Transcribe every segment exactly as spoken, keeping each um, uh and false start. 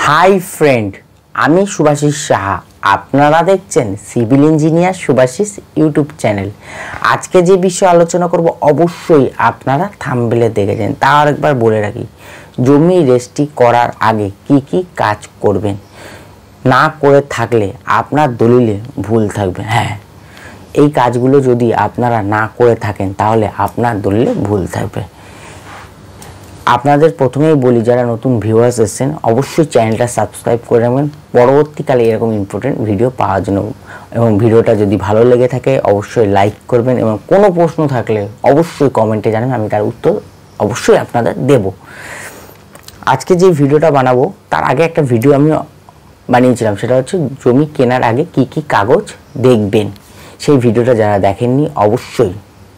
Hi friend, আমি শুভাশিস সাহা। আপনারা দেখছেন civil engineer Shubhashis YouTube channel. আজকে যে বিষয়ে আলোচনা করব অবশ্যই আপনারা থাম্বনেলে দেখেছেন, তা আরেকবার বলে রাখি। জমি রেজিস্ট্রি করার আগে কি কি কাজ করবেন, না করে থাকলে আপনার দলিলে ভুল থাকবে। হ্যাঁ, এই কাজগুলো যদি আপনারা না করে থাকেন তাহলে আপনার দলিলে ভুল থাকবে। আপনাদের প্রথমেই বলি, যারা নতুন ভিউয়ার্স এসেছেন অবশ্যই চ্যানেলটা সাবস্ক্রাইব করে নেবেন পরবর্তীকালে এরকম ইম্পর্টেন্ট ভিডিও পাওয়ার জন্য। এবং ভিডিওটা যদি ভালো লেগে থাকে অবশ্যই লাইক করবেন, এবং কোনো প্রশ্ন থাকলে অবশ্যই কমেন্টে জানাবেন, আমি তার উত্তর অবশ্যই আপনাদের দেব। আজকে যে ভিডিওটা বানাবো তার আগে একটা ভিডিও আমি বানিয়েছিলাম, সেটা হচ্ছে জমি কেনার আগে কি কি কাগজ দেখবেন। সেই ভিডিওটা যারা দেখেননি অবশ্যই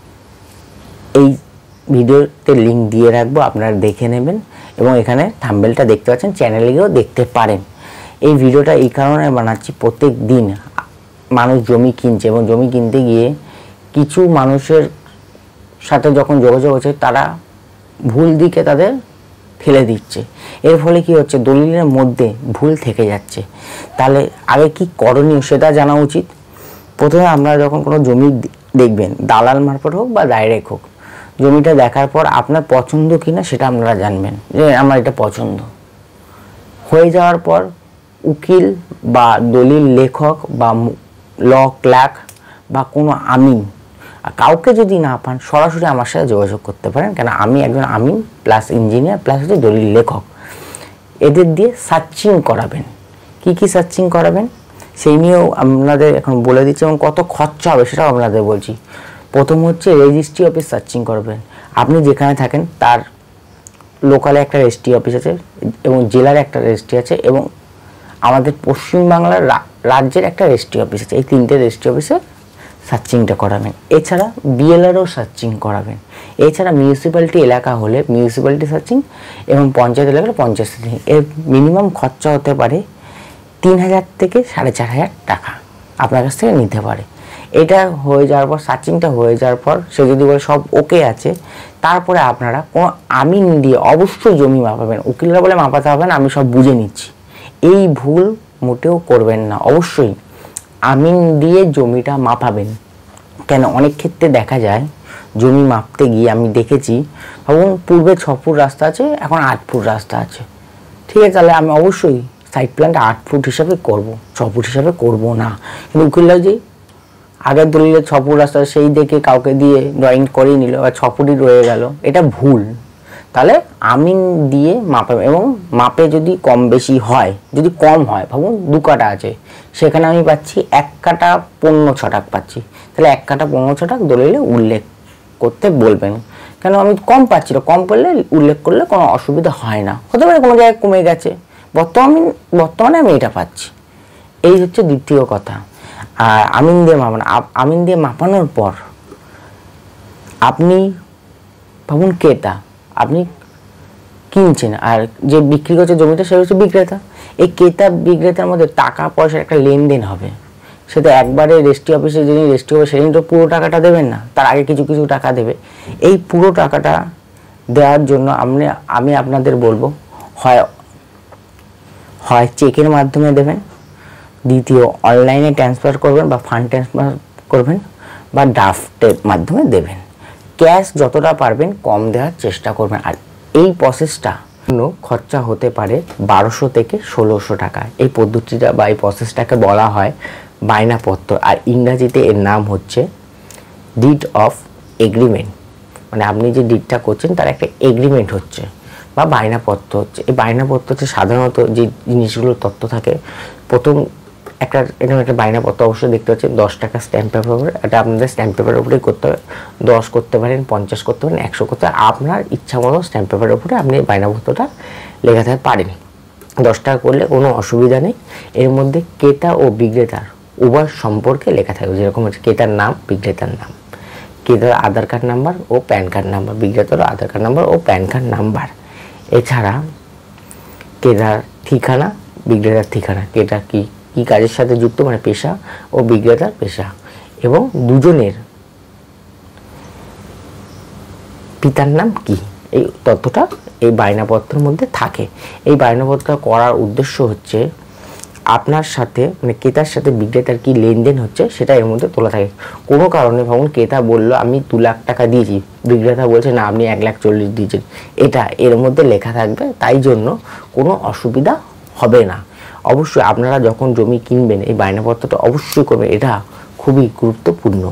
এই ভিডিওতে লিঙ্ক দিয়ে রাখবো, আপনারা দেখে নেবেন। এবং এখানে থাম্বনেলটা দেখতে পাচ্ছেন, চ্যানেলে গিয়েও দেখতে পারেন। এই ভিডিওটা এই কারণে বানাচ্ছি, প্রত্যেক দিন মানুষ জমি কিনছে এবং জমি কিনতে গিয়ে কিছু মানুষের সাথে যখন যোগাযোগ হচ্ছে তারা ভুল দিকে তাদের ঠেলে দিচ্ছে। এর ফলে কি হচ্ছে, দলিলের মধ্যে ভুল থেকে যাচ্ছে। তাহলে আগে কি করণীয় সেটা জানা উচিত। প্রথমে আপনারা যখন কোনো জমি দেখবেন, দালাল মারফত হোক বা ডাইরেক্ট হোক, জমিটা দেখার পর আপনার পছন্দ কিনা সেটা আপনারা জানবেন যে আমার এটা পছন্দ হয়ে যাওয়ার পর উকিল বা দলিল লেখক বা ল ক্লার্ক বা কোনো আমিন কাউকে যদি না পান সরাসরি আমার সাথে যোগাযোগ করতে পারেন, কেন আমি একজন আমিন প্লাস ইঞ্জিনিয়ার প্লাস হচ্ছে দলিল লেখক। এদের দিয়ে সার্চিং করাবেন। কি কি সার্চিং করাবেন সেই নিয়েও আপনাদের এখন বলে দিচ্ছি, এবং কত খরচা হবে সেটাও আপনাদের বলছি। প্রথম হচ্ছে রেজিস্ট্রি অফিস সার্চিং করবেন। আপনি যেখানে থাকেন তার লোকালে একটা রেজিস্ট্রি অফিস আছে, এবং জেলার একটা রেজিস্ট্রি আছে, এবং আমাদের পশ্চিমবাংলার রাজ্যের একটা রেজিস্ট্রি অফিস আছে। এই তিনটে রেজিস্ট্রি অফিসে সার্চিংটা করাবেন। এছাড়া বিএলআরও সার্চিং করাবেন। এছাড়া মিউনিসিপ্যালিটি এলাকা হলে মিউনিসিপ্যালিটি সার্চিং, এবং পঞ্চায়েত এলাকায় পঞ্চায়েত সার্চিং। এর মিনিমাম খরচা হতে পারে তিন হাজার থেকে সাড়ে চার হাজার টাকা আপনার কাছ থেকে নিতে পারে। এটা হয়ে যাওয়ার পর, সার্চিংটা হয়ে যাওয়ার পর সে যদি বলে সব ওকে আছে, তারপরে আপনারা কোনো আমিন দিয়ে অবশ্যই জমি মাপাবেন। উকিলরা বলে মাপাতে হবে না, আমি সব বুঝে নিচ্ছি, এই ভুল মোটেও করবেন না। অবশ্যই আমিন দিয়ে জমিটা মাপাবেন। কেন অনেক ক্ষেত্রে দেখা যায় জমি মাপতে গিয়ে আমি দেখেছি, ভাবুন পূর্বে ছ ফুট রাস্তা আছে, এখন আট ফুট রাস্তা আছে। ঠিক আছে, তাহলে আমি অবশ্যই সাইড প্ল্যানটা আট ফুট হিসাবে করব, ছ ফুট হিসাবে করব না। কিন্তু উকিলরা যে আগের দলিলে ছ ফুট রাস্তা সেই দেখে কাউকে দিয়ে ড্রয়িং করিয়ে নিল বা ছ ফুটই রয়ে গেল, এটা ভুল। তাহলে আমিন দিয়ে মাপাবে, এবং মাপে যদি কম বেশি হয়, যদি কম হয়, ভাবুন দু কাটা আছে, সেখানে আমি পাচ্ছি এক কাটা পনেরো ছটাক পাচ্ছি, তাহলে এক কাটা পনেরো ছটাক দলিলে উল্লেখ করতে বলবেন। কেন আমি কম পাচ্ছিল, কম করলে উল্লেখ করলে কোনো অসুবিধা হয় না। হতে পারে কোনো জায়গায় কমে গেছে, বর্তমানে বর্তমানে আমি এটা পাচ্ছি। এই হচ্ছে দ্বিতীয় কথা। আর আমিন দিয়ে মাপানো, আমিন দিয়ে মাপানোর পর আপনি ভাবুন ক্রেতা, আপনি কিনছেন, আর যে বিক্রি করছে জমিটা সে হচ্ছে বিক্রেতা। এই ক্রেতা বিক্রেতার মধ্যে টাকা পয়সার একটা লেনদেন হবে। সেটা একবারে রেজিস্ট্রি অফিসে যিনি রেজিস্ট্রি হবে সেদিন তো পুরো টাকাটা দেবেন না, তার আগে কিছু কিছু টাকা দেবে। এই পুরো টাকাটা দেওয়ার জন্য আমি আমি আপনাদের বলবো, হয় হয় চেকের মাধ্যমে দেবেন, দ্বিতীয় অনলাইনে ট্রান্সফার করবেন বা ফান্ড ট্রান্সফার করবেন, বা ড্রাফটের মাধ্যমে দেবেন। ক্যাশ যতটা পারবেন কম দেওয়ার চেষ্টা করবেন। আর এই প্রসেসটা খরচা হতে পারে বারোশো থেকে ষোলোশো টাকা। এই পদ্ধতিটা বা এই প্রসেসটাকে বলা হয় বায়নাপত্র, আর ইংরাজিতে এর নাম হচ্ছে ডিড অফ এগ্রিমেন্ট। মানে আপনি যে ডিডটা করছেন তার একটা এগ্রিমেন্ট হচ্ছে বা বায়নাপত্র হচ্ছে। এই বায়নাপত্রতে সাধারণত যে জিনিসগুলোর তথ্য থাকে, প্রথম একটা এরকম একটা বায়নাপত্র অবশ্যই দেখতে পাচ্ছেন দশ টাকা স্ট্যাম্প পেপার উপরে। এটা আপনাদের স্ট্যাম্প পেপারের উপরেই করতে হবে। দশ করতে পারেন, পঞ্চাশ করতে পারেন, একশো করতে পারেন, আপনার ইচ্ছা মতো স্ট্যাম্প পেপারের উপরে আপনি এই বায়নাপত্রটা লেখাতে পারেন। দশ টাকা করলে কোনো অসুবিধা নেই। এর মধ্যে ক্রেতা ও বিক্রেতার উভয় সম্পর্কে লেখা থাকবে, যেরকম হচ্ছে ক্রেতার নাম, বিক্রেতার নাম, ক্রেতার আধার কার্ড নাম্বার ও প্যান কার্ড নাম্বার, বিক্রেতারও আধার কার্ড নাম্বার ও প্যান কার্ড নাম্বার। এছাড়া ক্রেতার ঠিকানা, বিক্রেতার ঠিকানা, ক্রেতা কি কি কাজের সাথে যুক্ত মানে পেশা, ও বিক্রেতার পেশা, এবং দুজনের পিতার নাম কি, এই তথ্যটা এই বায়নাপত্রের মধ্যে থাকে। এই বায়নাপত্র করার উদ্দেশ্য হচ্ছে আপনার সাথে মানে ক্রেতার সাথে বিক্রেতার কি লেনদেন হচ্ছে সেটা এর মধ্যে তোলা থাকে। কোনো কারণে ভাবুন ক্রেতা বললো আমি দু লাখ টাকা দিয়েছি, বিক্রেতা বলছে না আপনি এক লাখ চল্লিশ দিয়েছেন, এটা এর মধ্যে লেখা থাকবে, তাই জন্য কোনো অসুবিধা হবে না। অবশ্যই আপনারা যখন জমি কিনবেন এই বায়নাপত্রটা অবশ্যই করবেন, এটা খুবই গুরুত্বপূর্ণ।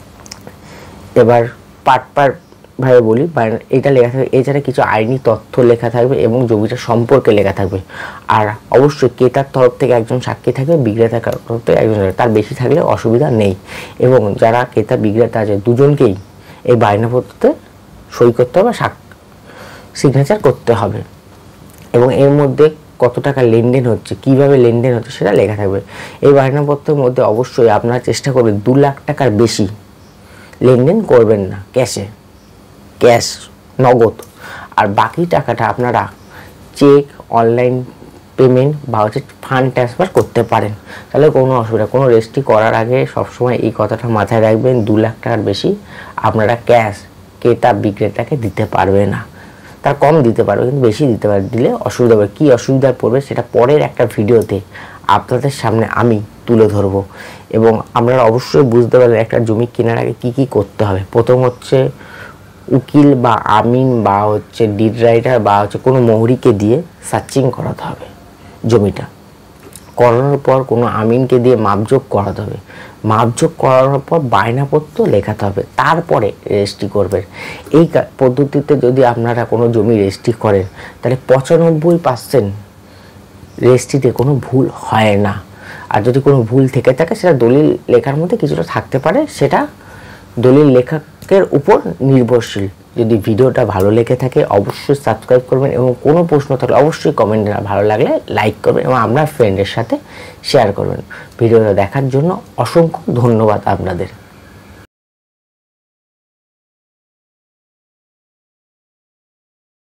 এবার পার্ট পার্ট ভাবে বলি, এটা লেখা থাকবে, এছাড়া কিছু আইনি তথ্য লেখা থাকবে এবং জমিটা সম্পর্কে লেখা থাকবে। আর অবশ্যই ক্রেতার তরফ থেকে একজন সাক্ষী থাকবে, বিক্রেতার তরফ থেকে একজন, তার বেশি থাকলে অসুবিধা নেই। এবং যারা ক্রেতা বিক্রেতা আছে দুজনকেই এই বায়নাপত্রতে সই করতে হবে, সিগনেচার করতে হবে। এবং এর মধ্যে কত টাকা লেনদেন হচ্ছে, কিভাবে লেনদেন হচ্ছে সেটা লেখা থাকবে। এই বায়নাপত্রের মধ্যে অবশ্যই আপনারা চেষ্টা করবেন দু লাখ টাকার বেশি লেনদেন করবেন না ক্যাশে, ক্যাশ নগদ। আর বাকি টাকাটা আপনারা চেক, অনলাইন পেমেন্ট বা হচ্ছে ফান্ড ট্রান্সফার করতে পারেন, তাহলে কোনো অসুবিধা। কোনো রেজিস্ট্রি করার আগে সবসময় এই কথাটা মাথায় রাখবেন, দু লাখ টাকার বেশি আপনারা ক্যাশ ক্রেতা বিক্রেতাকে দিতে পারবে না। তার কম দিতে পারবে কিন্তু বেশি দিতে পারবে, দিলে অসুবিধা হবে। কী অসুবিধা পড়বে সেটা পরের একটা ভিডিওতে আপনাদের সামনে আমি তুলে ধরবো। এবং আপনারা অবশ্যই বুঝতে পারবেন একটা জমি কেনার আগে কী কী করতে হবে। প্রথম হচ্ছে উকিল বা আমিন বা হচ্ছে ডিড রাইটার বা হচ্ছে কোনো মোহরিকে দিয়ে সার্চিং করাতে হবে জমিটা। করানোর পর কোনো আমিনকে দিয়ে মাপযোগ করাতে হবে, মাপযোগ করানোর পর বায়নাপত্র লেখাতে হবে, তারপরে রেজিস্ট্রি করবেন। এই পদ্ধতিতে যদি আপনারা কোনো জমি রেজিস্ট্রি করেন তাহলে পঁচানব্বই পার্সেন্ট রেজিস্ট্রিতে কোনো ভুল হয় না। আর যদি কোনো ভুল থেকে থাকে সেটা দলিল লেখার মধ্যে কিছুটা থাকতে পারে, সেটা দলিল লেখকের উপর নির্ভরশীল। যদি ভিডিওটা ভালো লেগে থাকে অবশ্যই সাবস্ক্রাইব করবেন এবং কোনো প্রশ্ন থাকলে অবশ্যই কমেন্টে, ভালো লাগলে লাইক করবেন এবং আপনার ফ্রেন্ডের সাথে শেয়ার করবেন। ভিডিওটা দেখার জন্য অসংখ্য ধন্যবাদ আপনাদের।